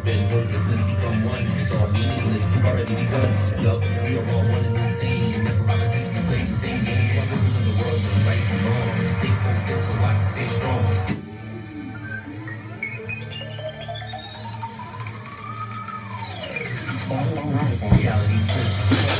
been hopelessness become one. It's all meaningless, already begun. Yup, we are all one and the same. Never opposites, we play the same games. While listen to the world and right from wrong. Stay focused so I can stay strong. Reality slips.